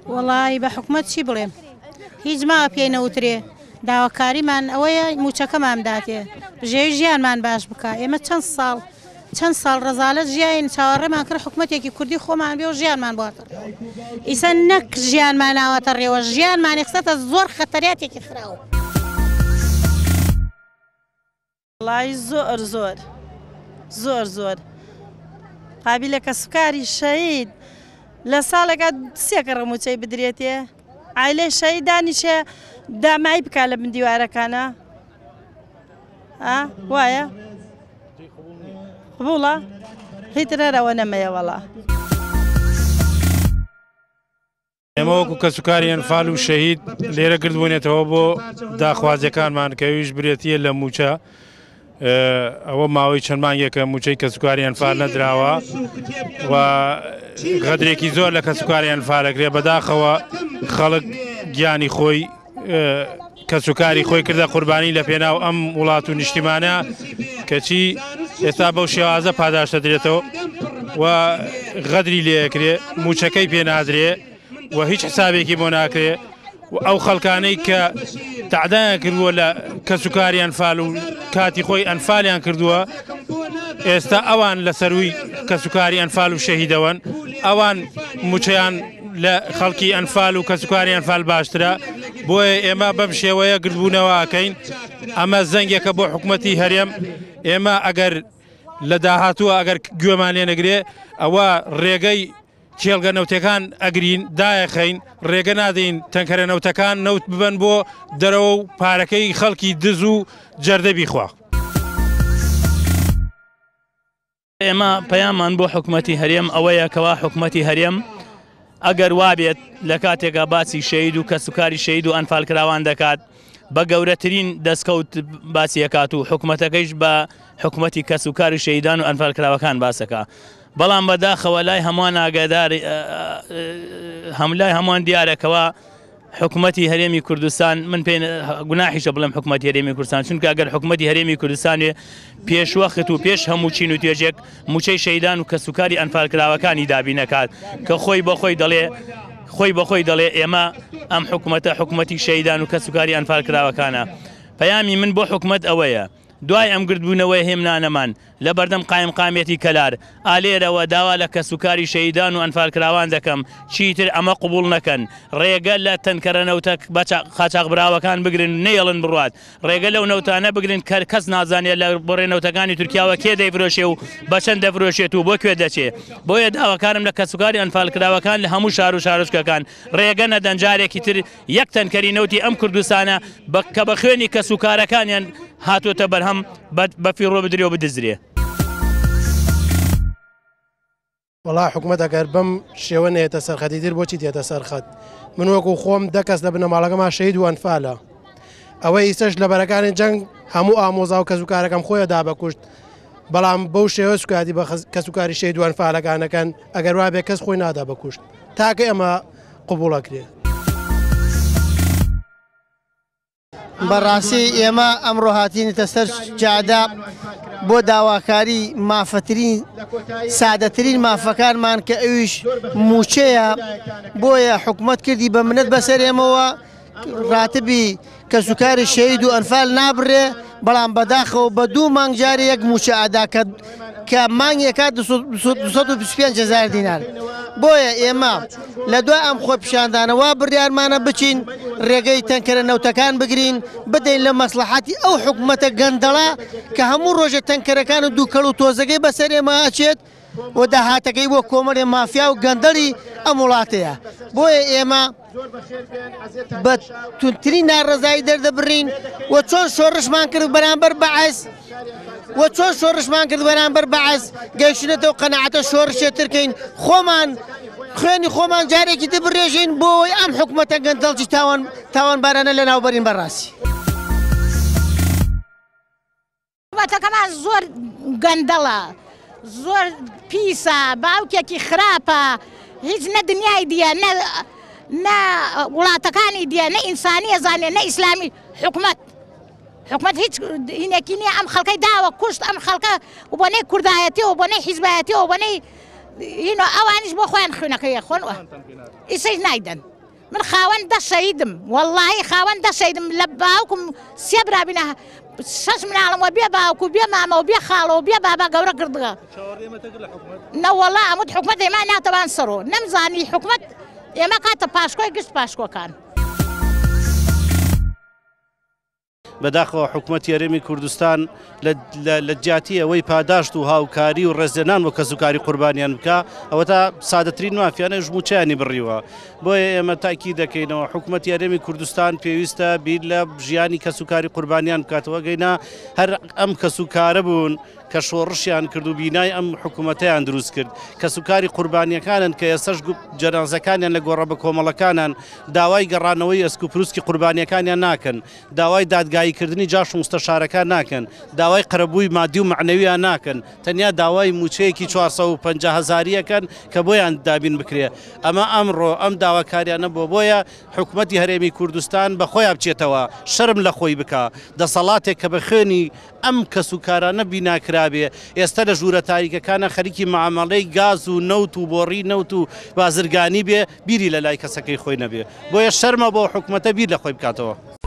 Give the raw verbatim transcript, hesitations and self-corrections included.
وڵی بە حکومەت چی بڵێم هیچ ماوە پێی نەوترێ داواکاریمان ئەوەیە موچەکەمان داتێ ژێوی ژیانمان باش بکە ئێمە چەند ساڵ چەند ساڵ ڕەزالەت ژیاین چاوەڕێمان کرد حکومەتێکی کوردی خۆمان بێ و ژیانمان بواتە ئیسە نەک ژیانمان ناوەتە ڕێوە ژیانمان قسەتە زۆر خەتەریاتێکی خراوە وڵی زۆر زۆر زۆر زۆر قابلە کەسوکاری شەید لە ساڵێکە سێکە ڕەموچەی بدرێتێ عیلەی شەید دانیشێ دامایی بکە لە من دیوارەکانە وایە قبوڵە هیترەرەوە نەمەیە وەڵا ئێمە وەکو کەسوکاری ئەنفال و شەهید لێرە کردبوونێتەوە بۆ داخوازیەکانمان کەویش برێتیە لە موچە ئەوە ماوەی چەند مانگێکە موچەی کەسوکاری ئەنفال نەدراوە و غەدرێکی زۆر لە کەسوکاری ئەنفالەکرێ بەداخەوە خەڵک گیانی خۆی کەسوکاری خۆی کردە قوربانی لە پێناو ئەم وڵات و نیشتیمانە کەچی ئێستا بەو شێوازە پاداش دەدرێتەوە و غەدری لێەکرێ موچەکەی پێ نادرێ و هیچ حسابێکی بۆ ناکرێ و ئەو خەڵکانەی کە تعدایان کردووە لە کەسوکاری ئەنفال و کاتی خۆی ئەنفالیان کردووە ئێستا ئەوان لە سەروی کەسوکاری ئەنفال و شەهیدەوەن ئەوان موچەیان لە خەڵکی ئەنفال و کەسوکاری ئەنفال باشترە بۆیە ئێمە بەم شێوەیە گردبوونەوە ئەکەین ئەمە زەنگێکە بۆ حکوومەتی هەرێم ئێمە ئەگەر لە داهاتووە ئەگەر گوێمان لێ نەگرێ ئەوە ڕێگەی کێڵگە نەوتەکان ئەگرین دایەخەین ڕێگە نادەین تەنکەرە نەوتەکان نەوت ببن بۆ دەرەوە و پارەکەی خەڵکی دز و جەردەبی خوا ئێمە پەیامان بۆ حکوومەتی هەرێم ئەوەیە کەوا حکوومەتی هەرێم ئەگەر وابێت لە کاتێکا باسی شەید و کەسوکاری شەید و ئەنفالکراوان دەکات بە گەورەترین دەستکەوت باسیەکات و حکوومەتەکەیش بە حکوومەتی کەسوکاری شەیدان و ئەنفالکراوەکان باسەکە بەڵام بەداخەوە لای هەمووان ئاگادار هەم لای هەمووان دیارەکەوە حکوومەتی هەرێمی کوردستان من پێ گوناحیشە بڵێم حکوومەتی هەرێمی کوردستان چونکە ئەگەر حکوومەتی هەرێمی کوردستانێ پێشوەخت و پێش هەموو چین و توێژێک موچەی شەیدان و کەسوکاری ئەنفالکراوەکانی دابی نەکات کە خۆی بە خۆی دەڵێ خۆی بەخۆی دەڵێ ئێمە ئەم حکوومەتە حکوومەتی شەیدان و کەسوکاری ئەنفالکراوەکانە پەیامی من بۆ حکوومەت ئەوەیە دوای ئەم گردبوونەوەی هێمنانەمان لە بەردەم قایم قامێتی کەلار ئالێرەوە داوا لە کەسوکاری شەیدان و ئەنفالکراوان دەکەم چیتر ئەمە قبول نەکەن ڕێگە لە تەنکەرە نەوتە قاچاقبراوەکان بگرن نەیەڵن بڕات ڕێگە لەو نەوتانە بگرن کە کەس نازانێت لە بڕێنەوتەکانی تورکیاوە کێ دەیفرۆشێ و بەچەند دەفرۆشێت و بۆ کوێ دەچێ بۆیە داواکارم لە کەسوکاری ئەنفالکراوەکان لە هەموو شار و شارۆچکەکان ڕێگە نەدەن جارێکی تر یەک تەنکەری نەوتی ئەم کوردستانە کە بە خوێنی کەسوکارەکانیان هاتوۆتە بەرهەم بە فیڕۆ بدرێ و بدزرێ وڵا حکوومەت ئەگەر بەم شێوە نێتە سەرخەتی تر بۆچی دێتە سەرخەت من وەکو خۆم دە کەس لە بنەماڵەکەمان شەید و ئەنفالە ئەوەی ئیسەش لە بەرەکانی جەنگ هەموو ئامۆزا و کەسوکارەکەم خۆیە دابەکوشت بەڵام بەو شێوە سوکاتی بە کەسوکاری شەید و ئەنفالەکانەکەن ئەگەر وابێ کەس خۆی نادا بەکوشت تاکە ئەمە قبوڵەکرێ بەڕاستی ئێمە ئەمڕۆ هاتینەتە سەر جادا بۆ داواکاری مافەترین سادەترین مافەکانمان کە ئەویش موچەیە بۆیە حکوومەت کردی بە منەت بەسەر ئێمەوە ڕاتبی کەسوکاری شەید و ئەنفال نابڕێ بەڵام بەداخەوە بە دوو مانگ جارێ یەک موچە ئادا کە مانگێکات دووسەد و بیست و پێنج هەزار دینار بۆیە ئێمە لە دوای ئەم خۆ پیشاندانەوە بڕیارمانە بچین ڕێگەی تەنکەرە نەوتەکان بگرین بدەین لە مەسلحەتی ئەو حکوومەتە گەندەڵا کە هەموو ڕۆژە تەنکەرەکان و دووکەڵ و تۆزەکەی بەسەر ئێمە ئاچێت و داهاتەکەی بۆ کۆمەڵێ مافیا و گەندەڵی ئەم وڵاتەیە بۆیە ئێمە بە تونترین ناڕەزایی دەردەبڕین و چۆن شۆڕشمان کرد بەرامبەر بەعەس و چۆن شۆڕشمان کرد بەرامبەر بەعەس گەیشتنێتەوە قەنەعەتە شۆڕشێترکەین خۆمان خوێنی خۆمان جارێکی دەبڕێژین بۆی ئەم حکوومەتە گەندەڵجی تاوان تاوانبارانە لە ناوبەرین بەڕاستی حکوومەتەکەمان زۆر گەندەڵە زۆر پیسە باوکێکی خراپە هیچ نە دنیای دیە نە وڵاتەکانی دیە نە ئینسانی ئەزانێ نە ئیسلامی حکوومەت حکوومەت هیچ هینێکی نییە ئەم خەڵکەی داوە کوشت ئەم خەڵکە بۆنەی کوردایەتی و بۆنەی حیزبایەتی و بۆنەی ئەوانیش بۆ خۆیان خوێنەکەی خۆنەوە ئیسەی نایدەن من خاوەندە شەیدم وەڵڵاهی خاوەندە شەیدم لە باوکم سێ برابینە شەش مناڵمەوە بێ باوکو بێ مامەوە بێ خاڵەوە بێ بابا گەورە کردگە نەوەڵا ئەمت حکومەت ئێمە ناتەوان سەرۆ نەمزانی حکومەت ئێمە کاتە پاشکۆی گشت پاشکۆکان بەداخەوە حکوومەتی هەرێمی کوردستان لە جیاتی ئەوەی پاداشت و هاوکاری و ڕێزێنان و کەسوکاری قوربانیان بکە ئەوە تا سادەترین مافیانە ژموچیانی بڕیوە بۆیە ئێمە تاکی دەکەینەوە حکوومەتی هەرێمی کوردستان پێویستە بیر لە ژیانی کەسوکاری قوربانیان بکاتەوە گەینا هەر ئەم کەسوکارە بوون کە شۆڕشیان کرد و بینای ئەم حکوومەتیان دروست کرد کەسوکاری قوربانیەکانن کە ئێسەش جەنازەکانیان لە گۆڕە بە کۆمەڵەکانان داوای گەڕانەوەی ئەسک و پروسکی قوربانیەکانیان ناکەن داوای دادگاییکردنی جاش و مستەشارەکان ناکەن داوای قەرەبووی مادی و معنەویان ناکەن تەنیا داوای موچەیەکی چوارسەد و پەنجا هەزاریەکەن کە بۆیان دابین بکرێ ئەمە ئەمڕۆ ئەم داواکاریانە بۆ بۆیە حکوومەتی هەرێمی کوردستان بە خۆیان بچێتەوە شەرم لە خۆی بکە دەسەڵاتێک کە بە خوێنی ئەم کەسوکارانە بیناکرابێ ئێستا لە ژوورە تاریکەکانە خەریکی معامەڵەی گاز و نەوت و بۆڕی نەوت و بازرگانی بێ بیری لە لای کەسەکەی خۆی نەبێ بۆیە شەرمە بۆ حکوومەتە بیر لە خۆی بکاتەوە.